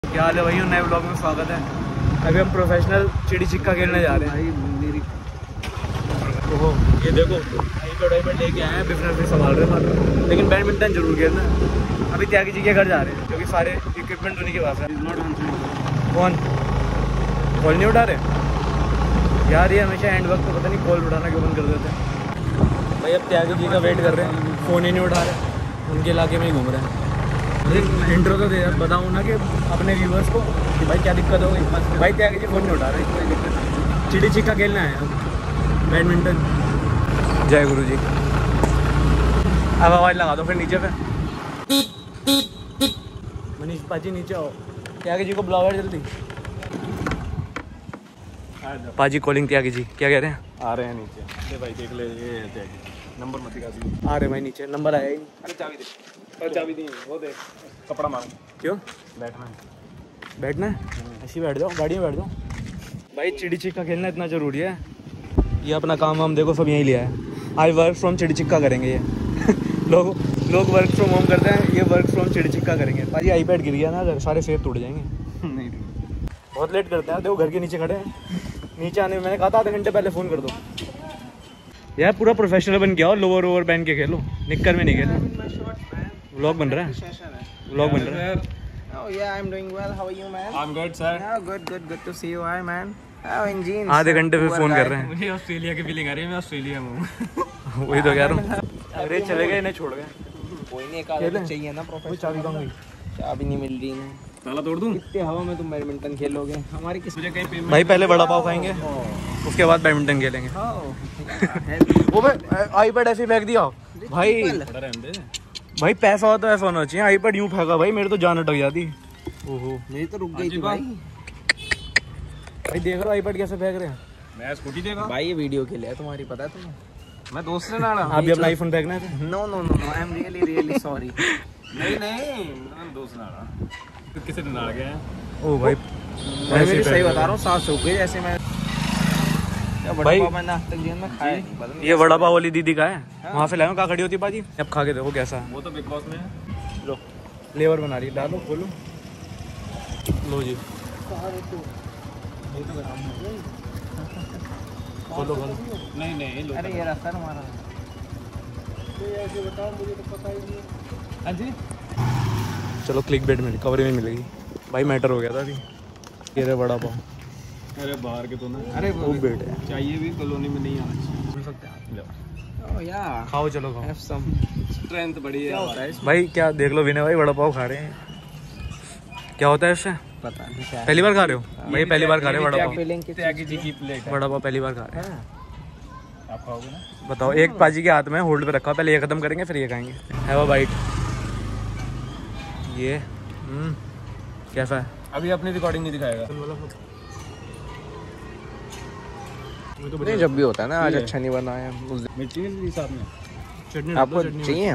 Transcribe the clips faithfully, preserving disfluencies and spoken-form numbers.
क्या हाल है भाई, नए ब्लॉग में स्वागत है। अभी हम प्रोफेशनल चिड़ी छिक्का खेलने जा रहे हैं। ओहो ये देखो बैडमिंटन लेके आए हैं, बिजनेस भी संभाल रहे हैं, लेकिन बैडमिंटन जरूर खेलना है। अभी त्यागी जी के घर जा रहे हैं क्योंकि सारे इक्विपमेंट उन्हीं के पास है। कौन कॉल नहीं उठा रहे यार, ये हमेशा एंड वक्त तो पता नहीं कॉल उठाना क्यों बंद कर देते हैं भाई। अब त्यागी जी का वेट कर रहे हैं, फ़ोन ही नहीं उठा रहे, उनके इलाके में ही घूम रहे हैं। इंट्रो तो दे यार, बताऊँ ना कि अपने व्यूवर्स को कि भाई क्या दिक्कत हो गई। भाई त्यागी जी फ़ोन नहीं उठा रहे, चिड़ी छिक्का खेलना है बैडमिंटन। जय गुरु जी। अब आवाज़ लगा दो फिर नीचे पे। मनीष पाजी नीचे आओ, त्यागी जी को बुलाओ यार जल्दी। पाजी कॉलिंग त्यागी जी, क्या कह रहे हैं? आ रहे हैं नीचे। भाई देख ले, ये त्यागी नंबर मत दिखा। आ रहे भाई नीचे, नंबर आया ही नहीं। अरे चाबी दे, अरे चाबी दी, वो दे, कपड़ा मांग। क्यों बैठना है, बैठना है? ऐसे बैठ जाओ, गाड़ी में बैठ जाओ। भाई चिड़ी छिक्का खेलना इतना ज़रूरी है। ये अपना काम हम देखो सब यहीं लिया है। आज वर्क फ्रॉम चिड़ी छिक्का करेंगे ये लोग लोग वर्क फ्रॉम होम करते हैं, ये वर्क फ्रॉम चिड़ी छिक्का करेंगे। भाई आईपैड गिर गया ना, सारे सेब टूट जाएंगे। नहीं बहुत लेट करते हैं, देखो घर के नीचे खड़े हैं। नीचे आने में मैंने कहा था आधे घंटे पहले फ़ोन कर दो यार। पूरा प्रोफेशनल बन गया और लोअर ओवर पहन के खेलो, निक्कर में नहीं खेलो। व्लॉग बन रहा है, व्लॉग बन रहा है। Oh yeah, I'm doing well. How are you, man? I'm good, sir. Yeah, good, good, good to see you, hi, man. Oh, in jeans. आधे घंटे पे फ़ोन कर रहे हैं। मुझे ऑस्ट्रेलिया की फीलिंग आ रही है, मैं ऑस्ट्रेलिया में हूँ। वही तो कह रहा हूँ। अरे चले गए, इन्हें छोड़ गए। कोई नहीं, एक आधा चाहिए ना प्रोफेशनल। चाबी कहाँ गई? चाबी नहीं मिल रही ना। ताला तोड़ दूँ? इतने हवा में तुम बैडमिंटन खेलोगे, हमारी किस मुझे कहीं पेमेंट। भाई पहले वड़ा पाव खाएंगे, उसके बाद बैडमिंटन खेलेंगे। वो भाई आईपैड ऐसे फेंक दिया भाई। भाई पैसा हो तो ऐसा होना चाहिए, आईपैड यूं फेंका भाई, मेरे तो जान अटक जाती। ओहो मेरी तो रुक गई थी भाई। भाई देख रहे हो आईपैड कैसे फेंक रहे हैं। मैं स्कूटी देगा भाई ये वीडियो के लिए तुम्हारी, पता है तुम्हें? मैं दोस्त से ना रहा। आप भी अपना आईफोन फेंकना है? No no no no, I am really really sorry. नहीं नहीं, मैं दोस्त ना रहा। तो किसे दिन आ गया है? ओ भाई मैं भी सही बता रहा हूँ, सांस सूख गई जैसे मैं। भाई मैंने आज तक जीवन में खाया नहीं, पता नहीं। ये वड़ा पाव वाली दीदी का है, वहाँ से लाया, कहाँ खड़ी होती बाजी। अब खा के देखो कैसा है। वो तो बिग बॉस में है। लो फ्लेवर बना रही है, डालो खोलो। लो जी खोलो खोलो। नहीं नहीं, लो। अरे ये रास्ता तुम्हारा। हाँ जी, चलो क्लिक बेट में कवरेज में मिलेगी भाई। मैटर हो गया था अभी। ये रहे वड़ा पाव। अरे बाहर के तो ना। अरे वो बेट है, चाहिए भी कॉलोनी में नहीं आना मिल सकते हैं। चाहिए। ओह या, खाओ चलो खाओ। Have some. स्ट्रेंथ बड़ी है। क्या होता है इसमें? भाई क्या देख लो विनय भाई वड़ा पाव खा रहे हैं। क्या होता है इससे? पता नहीं क्या है। पहली बार खा रहे हो भाई? पहली बार खा रहे हो वड़ा पाव? फीलिंग की त्यागी जी की प्लेट है। वड़ा पाव पहली बार खा रहे हैं। आप खाओगे ना? बताओ, एक पाजी के हाथ में होल्ड पे रखा, पहले ये खत्म करेंगे फिर ये खाएंगे। Have a bite. ये हम्म कैसा है? अभी अपनी रिकॉर्डिंग नहीं दिखाएगा। नहीं, जब भी होता है ना, आज अच्छा नहीं बना है उस दिन। मिर्ची नहीं दी साथ में? चटनी आपको चाहिए?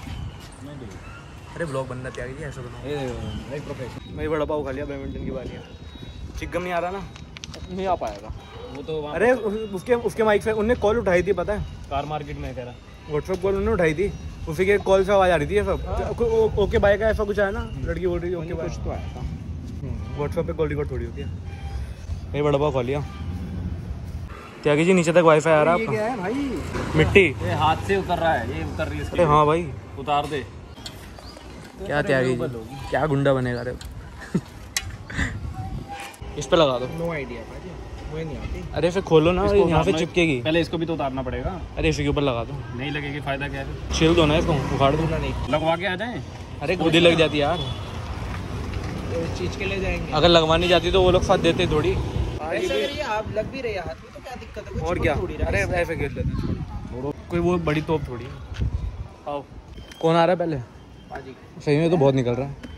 अरे ब्लॉग बनना त्यागी जी, ऐसा बनाओ। एक प्रोफेशन। मैं बड़ा पाव खा लिया, बैडमिंटन की बारी है। चिकम नहीं आ रहा ना, नहीं आ पाएगा वो तो वहाँ अरे उसके उसके माइक से उनने कॉल उठाई थी, पता है? कार मार्केट में कह रहा। व्हाट्सएप कॉल उन्होंने उठाई थी, उसी के कॉल से आवाज़ आ रही थी। सब ओ- ओके बाय का ऐसा कुछ आया ना, लड़की बोल रही थी ओके बाय। कुछ तो आया था। व्हाट्सएप पे कॉल रिकॉर्ड थोड़ी होती है। मैं बड़ा पाव खा लिया। त्यागी जी नीचे तक वाईफाई आ रहा है ये आपका? क्या है भाई? मिट्टी। ये हाथ से उतर रहा है, ये उतर रही है इसकी। अरे हाँ भाई, उतार दे। क्या त्यागी जी, क्या गुंडा बनेगा रे। इस पे लगा दो। नो आइडिया भाई, मुझे नहीं आती। अरे फिर खोलो ना, इसको यहाँ पे उतारना- चिपकेगी। पहले इसको भी तो उतारना पड़ेगा। अरे इसी के ऊपर लगा दो, नहीं लगेगी, फायदा क्या है? छिल दो ना इसको, उखाड़ दो। नहीं, लगवा के आ जाए। अरे खुद ही लग जाती है यार। तो इस चीज के लिए जाएंगे। अगर लगवानी जाती तो वो लोग साथ देते थोड़ी। ऐसे अगर ये आप लग भी रहे हैं हाथ में तो क्या दिक्कत है? और क्या, अरे ऐसे खेल लेते हैं, कोई वो बड़ी तोप थोड़ी। आओ, कौन आ रहा है पहले? पाजी। सही में तो बहुत निकल रहा है।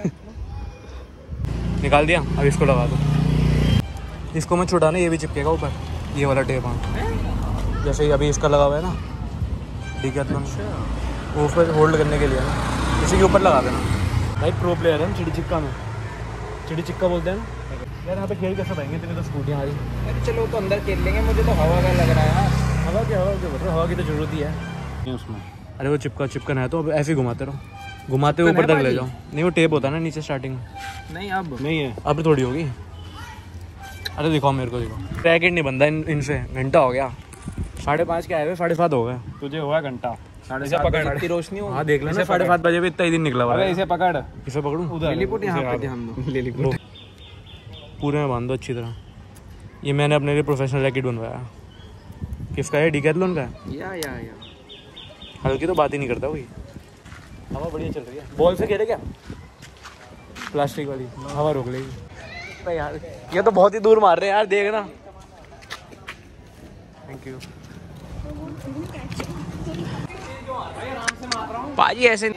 निकाल दिया, अब इसको लगा दो। इसको मैं छुटाना, ये भी चिपकेगा ऊपर, ये वाला टेप। हाँ जैसे ही अभी इसका लगा हुआ है ना, ठीक है, तो वो ऊपर होल्ड करने के लिए ना, इसी के ऊपर लगा देना। भाई प्रो प्लेयर है हम चिड़ी छिक्का में, चिड़ी छिक्का बोलते हैं ना यार। यहाँ पे खेल कैसे पाएंगे, इतनी तो स्कूटियाँ आ रही। अरे चलो तो अंदर खेल लेंगे, मुझे तो हवा का लग रहा है यार। हवा की हवा के बोल रहे, हवा की तो जरूरत ही है उसमें। अरे वो चिपका चिपकन है तो अब ऐसे ही घुमाते रहो। घुमाते हुए ऊपर तक ले जाओ। नहीं वो टेप होता है ना नीचे स्टार्टिंग में। नहीं अब नहीं है, अब थोड़ी होगी। अरे दिखाओ मेरे को, दिखाओ पैकेट नहीं बनता इन इनसे। घंटा हो गया, साढ़े पाँच के आए हुए साढ़े सात हो गए। तुझे हुआ घंटा साढ़े इसे सात पकड़, बजे। इतनी रोशनी हो। हाँ देख लेना, साढ़े सात बजे भी इतना ही दिन निकला हुआ अरे है। इसे पकड़, इसे पकड़ूं उधर लिलीपुट यहाँ इसे पे आप- ध्यान दो। लिलीपुट पूरे में बांध दो अच्छी तरह। ये मैंने अपने लिए प्रोफेशनल रैकेट बनवाया। किसका है? डिकैथलॉन का है। या या या हल्की तो बात ही नहीं करता वही। हवा बढ़िया चल रही है। बॉल से खेले क्या? प्लास्टिक वाली हवा रोक लेगी यार। ये तो बहुत ही दूर मार रहे हैं यार, देखना। थैंक यू पाजी ऐसे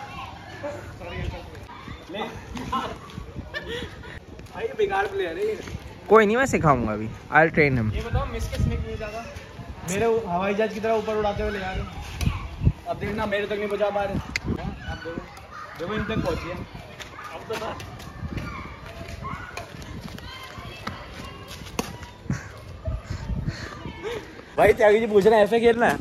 भाई बेकार प्लेयर है ये। कोई नहीं, मैं सिखाऊंगा अभी। I train him. ये बताओ मिस किस में ज्यादा मेरे हवाई जहाज की तरह ऊपर उड़ाते हुए ले जा रहे। अब देखना मेरे तक नहीं पहुंचा पा रहे। अब देखो देखो इन तक पहुंची है। अब तो ना भाई त्यागी जी पूछ रहे हैं ऐसे खेलना है।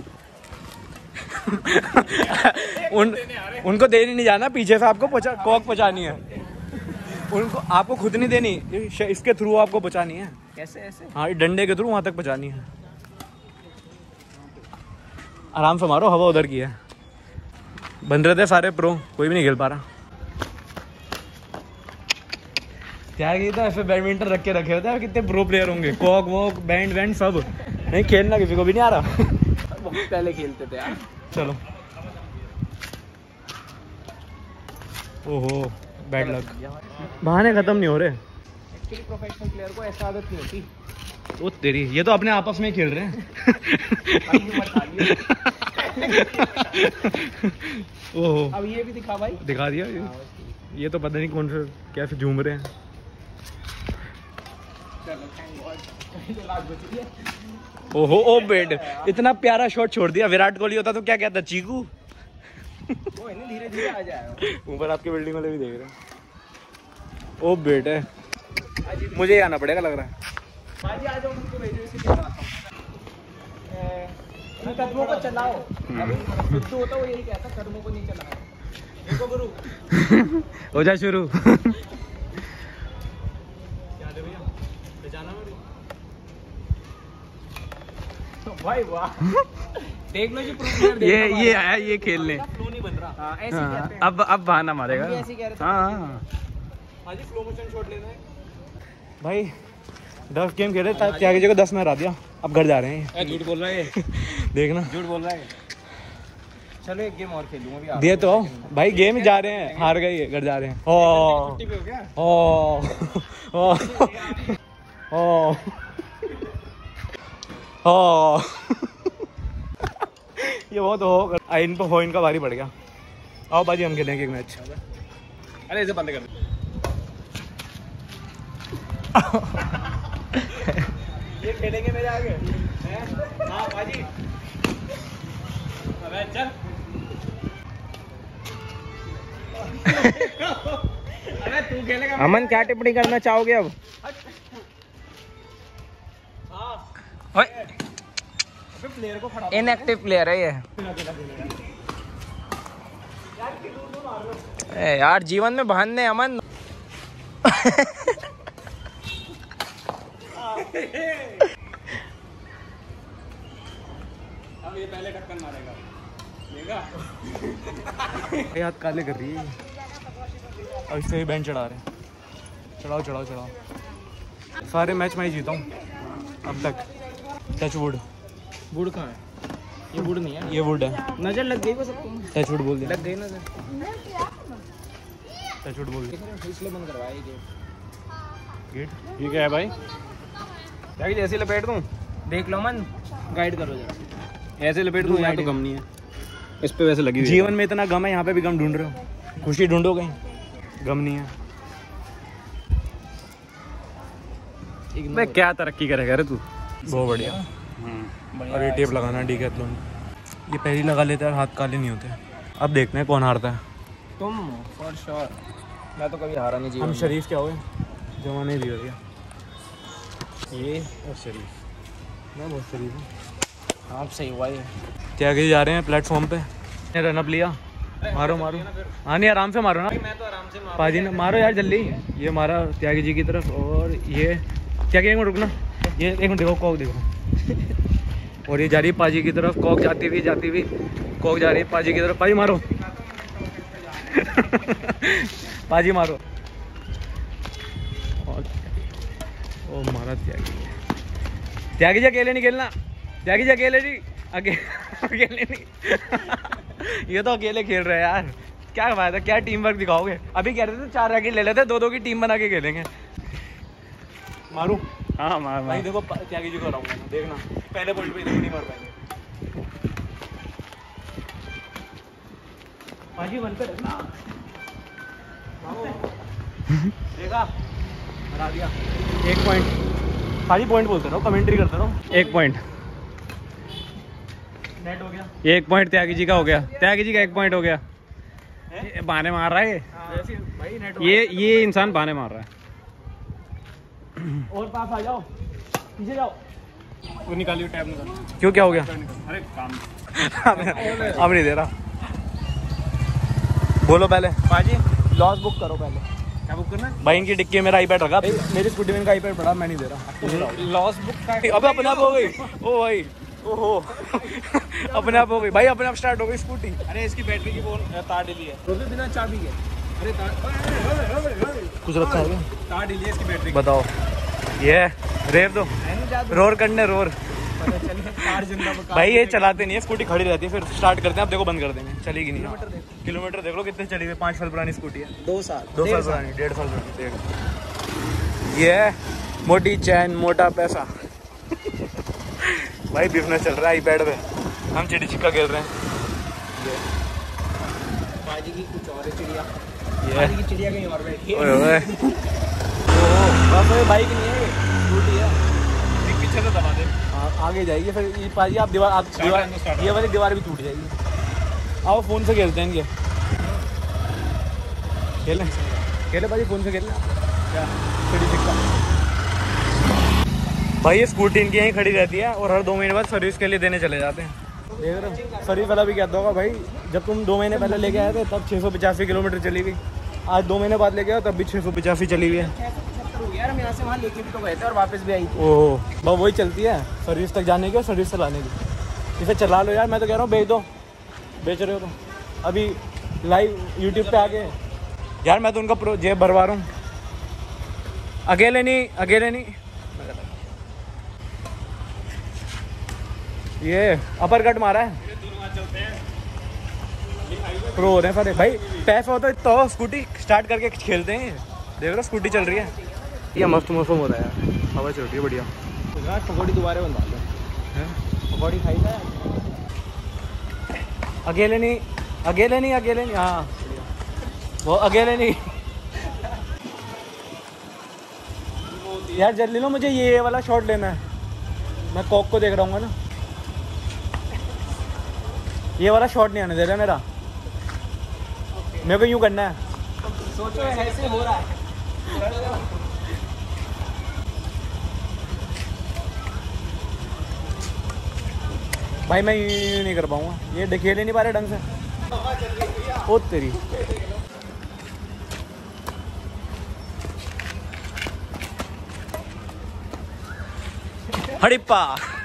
उन उनको देनी नहीं जाना, पीछे से आपको पहुंचा कॉक पहुंचानी है उनको। आपको खुद नहीं देनी, इसके थ्रू आपको पहुंचानी है। कैसे ऐसे? हाँ डंडे के थ्रू वहां तक पहुंचानी है। आराम से मारो, हवा उधर की है। बन रहे थे सारे प्रो, कोई भी नहीं खेल पा रहा। त्यागी तो ऐसे बैडमिंटन रख के रखे होते हैं, कितने प्रो प्लेयर होंगे। कॉक वॉक बैंड वैंड सब नहीं, खेलना किसी को भी नहीं आ रहा। बहुत पहले खेलते थे यार। चलो ओहो बैड लक। बहाने खत्म नहीं हो रहे। एक्चुअली प्रोफेशनल प्लेयर को ऐसा आदत नहीं होती। ओ तेरी, ये तो अपने आपस में ही खेल रहे हैं। ओहो अब ये भी दिखा भाई। दिखा दिया ये, ये तो पता नहीं कौन से कैसे झूम रहे हैं। ओहो ओ बेड, इतना प्यारा शॉट छोड़ दिया। विराट कोहली होता तो क्या कहता, चीकू। कोई नहीं, धीरे धीरे आ जाएगा। ऊपर आपकी बिल्डिंग वाले भी देख रहे हैं। ओ बेटे मुझे ही आना पड़ेगा लग रहा है। बाजी आ जाओ, मुझको भेजो, इसे क्या कराता हूं। इन कदमों को चलाओ। अभी सिद्धू होता वो यही कहता, कदमों को नहीं चलाओ। देखो गुरु हो जा शुरू। भाई वाह। देख लो जी प्रो प्लेयर। ये ये आया ये खेलने। फ्लो नहीं बन रहा। हाँ ऐसे हाँ, कहते हैं। अब अब बहाना मारेगा। हम भी ऐसे ही कह रहे थे। हाँ हाँ हाजी स्लो मोशन शॉट लेना है भाई। दस गेम खेले, त्यागी जी को दस में हरा दिया। अब घर जा रहे हैं। झूठ बोल रहा है, देखना झूठ बोल रहा है। चलो एक गेम और खेलूंगा अभी। आप दिए तो आओ। भाई गेम ही जा रहे हैं, हार गए, घर जा रहे हैं। ओ छुट्टी पे हो क्या? ओ ओ ओ ओ ये बहुत हो इन पर हो, इनका भारी पड़ गया। आओ बाजी हम खेलेंगे एक मैच। अरे इसे बंद कर दे। ये खेलेंगे मेरे आगे। हाँ बाजी अबे चल। अरे तू खेलेगा। अमन क्या टिप्पणी करना चाहोगे अब? प्लेयर को खड़ा इनएक्टिव प्लेयर है ये। ए यार जीवन में बहाने अमन। अब ये पहले ढक्कन मारेगा, देगा। हाथ काले कर रही है। और इससे ही बैंड चढ़ा रहे हैं। चढ़ाओ चढ़ाओ चढ़ाओ। सारे मैच मैं ही जीता हूँ अब तक। Touch wood. वुड कहाँ है? ये वुड नहीं है, ये वुड है। नजर लग गई बस सबको। टच वुड बोल दिया। लग गई नजर। टच वुड बोल दिया। इसलिए बंद करवाया ये गेम। गेट ये क्या है भाई? क्या कि जैसे लपेट दूं, देख लो अमन, गाइड करो जरा। ऐसे लपेट दूं, यहाँ तो गम नहीं है। इस पे वैसे लगी हुई है। जीवन में इतना गम है, यहाँ पे भी गम ढूंढ रहे हो। खुशी ढूंढो कहीं, गम नहीं है। मैं क्या तरक्की करेगा रे तू? बहुत बढ़िया। और ये टेप लगाना डिकैथलॉन, ये पहले लगा लेते हैं, हाथ काले नहीं होते। अब देखते हैं कौन हारता है। तुम फॉर श्योर। मैं तो कभी हारा नहीं जीवन हम में। शरीफ क्या हुए, जमाने भी हो गया। ये और शरीफ, मैं बहुत शरीफ हूँ। आप सही हुआ ये। त्यागी जा रहे हैं प्लेटफॉर्म पे। रनअप लिया, मारो मारो। हाँ नहीं आराम से मारो ना। मैं तो आराम से मार पाजी ने मारो यार जल्दी। ये मारा त्यागी जी की तरफ और ये क्या एक मिनट रुकना। ये एक मिनट देखो कॉक देखो। और ये जा रही है पाजी की तरफ। कॉक जाती हुई जाती हुई कॉक जा रही है पाजी की तरफ। पाजी मारो। पाजी मारो। और ओ मारा त्यागी। त्यागी जी अकेले नहीं खेलना। त्यागी जी अकेले नहीं अके, अकेले नहीं। ये तो अकेले खेल रहे हैं यार। क्या फायदा, क्या टीम वर्क दिखाओगे। अभी कह रहे थे चार रैकेट ले लेते, दो दो की टीम बना के खेलेंगे। मारू। हाँ मार भाई देखो त्यागी जी को हराऊंगा देखना। पहले पॉइंट पे नहीं मार पाएंगे। पाजी वन पे रखना। देखा हरा दिया। एक पॉइंट। पाजी पॉइंट बोलते रहो, कमेंट्री करते रहो। एक पॉइंट नेट हो गया। एक पॉइंट त्यागी जी का हो गया। त्यागी जी का एक पॉइंट हो गया। ये बहाने मार रहा है ये। भाई नेट ये ये इंसान बहाने मार रहा है। और पास आ जाओ, पीछे जाओ। वो निकालिए टैब निकाल। क्यों क्या हो गया। अरे काम अब नहीं दे रहा। बोलो पहले। पाजी लॉस बुक करो पहले। क्या बुक करना है? भाई इनकी डिक्की में मेरा आईपैड रखा। मेरी स्कूटी में इनका आईपैड पड़ा, मैं नहीं दे रहा। लॉस बुक का अब अपने आप हो गई। ओ भाई ओहो अपने आप हो गई भाई। अपने आप स्टार्ट हो गई स्कूटी। अरे इसकी बैटरी की फोन तार डिली है तो भी बिना चाबी के। अरे तार कुछ रखा है क्या? तार डिली है इसकी बैटरी। बताओ ये रेव दो रोर करने रोर। तार जिंदा बका। भाई ये चलाते नहीं है, स्कूटी खड़ी रहती है, फिर स्टार्ट करते हैं। अब देखो बंद कर देंगे, चलेगी नहीं। किलोमीटर देख लो कितने चली हुई। पाँच साल पुरानी स्कूटी है। दो साल दो साल पुरानी, डेढ़ साल पुरानी। देख ये मोटी चैन मोटा पैसा। भाई बिजनेस चल रहा है आईपैड पे। हम चिड़ी छिक्का खेल रहे हैं। पाजी की कुछ और है चिड़िया। ये पाजी की चिड़िया कहीं और बैठी है। ओए ओए बस ये बाइक नहीं है, स्कूटी है। पीछे से दबा दे। हाँ, आगे जाएगी फिर ये पाजी। आप दीवार आप दीवार start ये वाली दीवार भी टूट जाएगी। आओ फोन से खेलते हैं इनके। खेलें खेले पाजी फोन से खेलना। क्या चिड़ी छिक्का। भाई ये स्कूटी इनकी यहीं खड़ी रहती है और हर दो महीने बाद सर्विस के लिए देने चले जाते हैं। देख रहे हो सर्विस वाला भी कहता होगा भाई जब तुम दो महीने पहले लेके आए थे तब छः सौ पचासी किलोमीटर चली गई। आज दो महीने बाद लेके आओ तब भी छः सौ पचासी चली हुई है। हो गया यार, हम यहाँ से वहाँ लेके भी तो गए थे और वापस भी आई थी। ओह बस वही चलती है सर्विस तक जाने की और सर्विस चलाने की। इसे चला लो यार, मैं तो कह रहा हूँ बेच दो। बेच रहे हो तो अभी लाइव यूट्यूब पे आके यार मैं तो उनका प्रो जेब भरवा रहा हूँ। अकेले नहीं अकेले नहीं। ये अपर कट मारा है। प्रो हो रहे हैं सारे भाई। पैसा होता है तो स्कूटी स्टार्ट करके खेलते हैं। देख रहे स्कूटी चल रही है। ये मस्त मौसम हो रहा है यार, हवा चल रही है बढ़िया। यार पकौड़ी दोबारा बनवा लो। पकौड़ी खाई था अकेले नहीं अकेले नहीं अकेले नहीं। हाँ वो अकेले नहीं। यार जल्दी लो, मुझे ये वाला शॉट लेना है। मैं कॉक को देख रहा हूँ ना। ये वाला शॉट नहीं आने दे रहा मेरा। मेरे को यूँ करना है। सोचो ऐसे हो रहा है। भाई मैं यूँ नहीं कर पाऊँगा। ये खेल ही नहीं पा रहे ढंग से। ओ तेरी हड़िप्पा।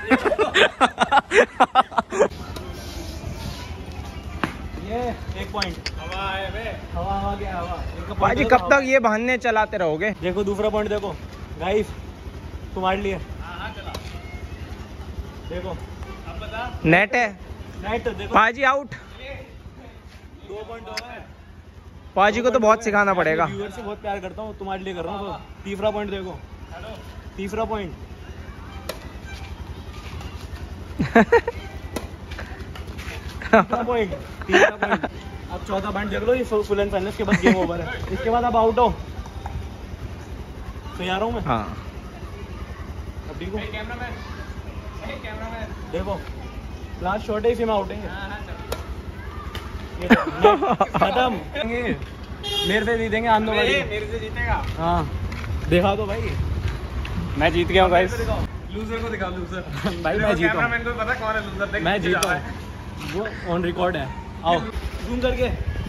ये एक पॉइंट। हवा है बे। हवा हवा क्या हवा। इनका point पाजी देखो, कब तक ये बहाने चलाते रहोगे। देखो दूसरा पॉइंट देखो गाइस तुम्हारे लिए। हाँ हाँ चला। देखो अब बता। नेट है नाइट देखो पाजी आउट। दो पॉइंट हो गए। पाजी को तो बहुत सिखाना पड़ेगा। व्यूअर से बहुत प्यार करता हूँ, तुम्हारे लिए कर रहा हूँ। तो तीसरा पॉइंट देखो। तीसरा पॉइंट। तीसरा पॉइंट तीसरा पॉइंट। अब चौथा पॉइंट देख लो। ये फुल एंड फाइनल के बाद गेम ओवर है। इसके बाद अब आउट हो। तैयार हूँ मैं। हाँ अब ठीक हूँ। कैमरामैन कैमरामैन देखो लास्ट शॉट है, इसी में आउट है। हाँ हाँ चल। ये खत्म। मेरे से जीतेंगे आंदो वाली। मेरे से जीतेगा। हाँ दिखा दो भाई। मैं जीत गया हूँ गाइस। लूजर को दिखाओ लूजर। भाई मैं जीता हूँ। कैमरामैन को पता कौन है लूजर। देख मैं पीछे जीता जा रहा हूँ। है। वो ऑन रिकॉर्ड है। आओ जूम करके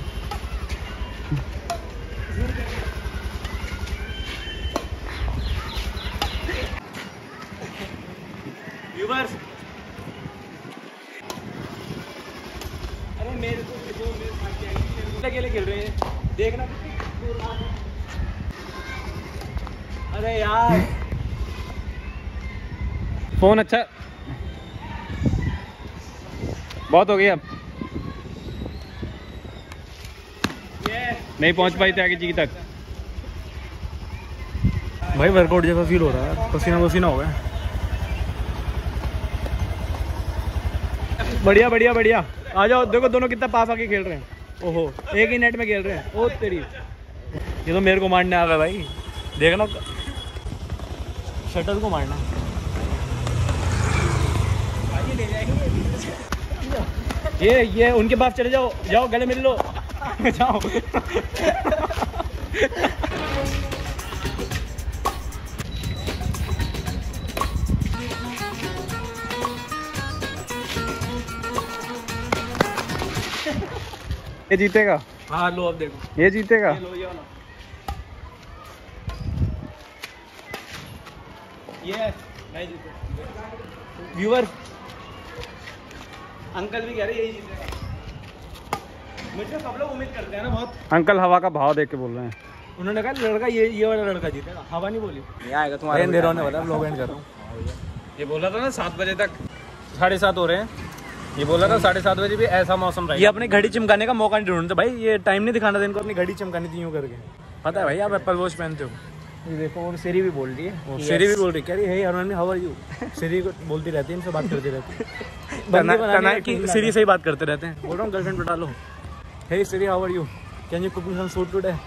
व्यूअर्स, अरे मेरे को जो मेरे साथ क्या है, अकेले खेल रहे हैं, देखना कितनी दूर बात है। अरे यार फोन अच्छा बहुत हो गया, अब नहीं पहुंच पाई थे आगे जी तक। भाई वर्कआउट जैसा फील हो रहा है, पसीना पसीना हो गया। बढ़िया बढ़िया बढ़िया, आ जाओ, देखो दोनों कितना पास आके खेल रहे हैं। ओहो, एक ही नेट में खेल रहे हैं। ओ तेरी, ये तो मेरे को मारने आ गया भाई, देखना शटल को मारना। ये ये उनके पास चले जाओ, जाओ गले मिल लो जाओ ये जीतेगा। हाँ लो, अब देखो ये जीतेगा। ये लो, ये वाला ये नहीं जीते। व्यूअर अंकल भी कह रहे यही जीतेगा। मुझे सब लोग उम्मीद करते हैं ना बहुत। अंकल हवा का भाव देख के बोल रहे हैं। उन्होंने कहा लड़का ये ये वाला लड़का जीतेगा, हवा नहीं बोली। ये आएगा तुम्हारे अंधेरा होने वाला है, व्लॉग एंड कर रहा हूँ। ये बोला था ना सात बजे तक, साढ़े सात हो रहे हैं। ये बोला था साढ़े सात बजे भी ऐसा मौसम रहेगा। ये अपनी घड़ी चमकाने का मौका नहीं ढूंढते भाई, ये टाइम नहीं दिखाना था इनको, अपनी घड़ी चमकानी थी यूँ करके। पता है भाई आप एप्पल वॉच पहनते हो। ये देखो, और सीरी भी बोल रही है। सीरी भी बोल रही, कह रही है Harman how are you. Siri को बोलती रहती है, इनसे बात करती रहती है। तना- बंदी बनानी है तना- कि सीरी से ही बात करते रहते हैं। बोल रहा हूँ गर्लफ्रेंड बता लो, hey Siri how are you, can you cook me some food today.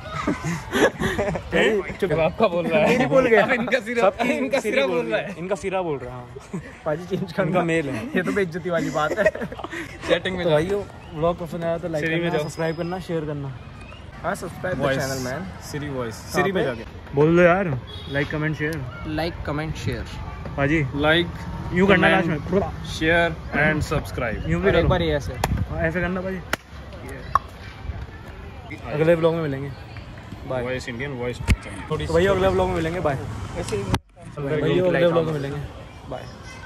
चुप, आपका बोल रहा है। नहीं बोल गया, इनका सिरा सबकी इनका सीरी सिरा बोल बोल रहा रहा है, है। इनका सिरा बोल रहा है। पाजी चेंज कर, इनका मेल है। ये तो बेइज्जती वाली बात है। सेटिंग में तो भाइयों व्लॉग पसंद आया तो लाइक सीरी में करना, जाओ। सब्सक्राइब करना, शेयर करना। हाँ, subscribe the channel man. Siri voice Siri पे जाके बोल दो यार, like comment share. Like comment share. पाजी लाइक यूँ करना लास्ट में, शेयर एंड सब्सक्राइब। यूँ भी एक करो। बार ये ऐसे। हाँ, ऐसे करना भाई। अगले ब्लॉग में मिलेंगे, बाय। वॉइस इंडियन वॉइस थोड़ी तो भैया अगले ब्लॉग में मिलेंगे, बाय। ऐसे ही भैया अगले ब्लॉग में मिलेंगे, बाय।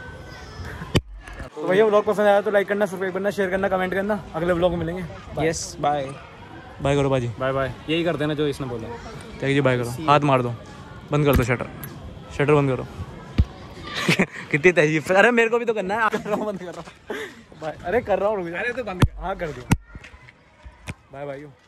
तो भैया ब्लॉग पसंद आया तो लाइक करना, सब्सक्राइब करना, शेयर करना, कमेंट करना। अगले ब्लॉग में मिलेंगे, यस, बाय। बाय करो बाजी। Bye bye. यही करते ना जो इसने बोला। क्या जी, बाय करो, हाथ मार दो, बंद कर दो शटर, शटर बंद करो। कितनी तहजीब से, अरे मेरे को भी तो करना है। कर रहा हूँ, बंद कर रहा हूँ। बाय, अरे कर रहा हूँ, रुक जा। अरे तो बंद कर। हाँ कर दो, बाय बाय।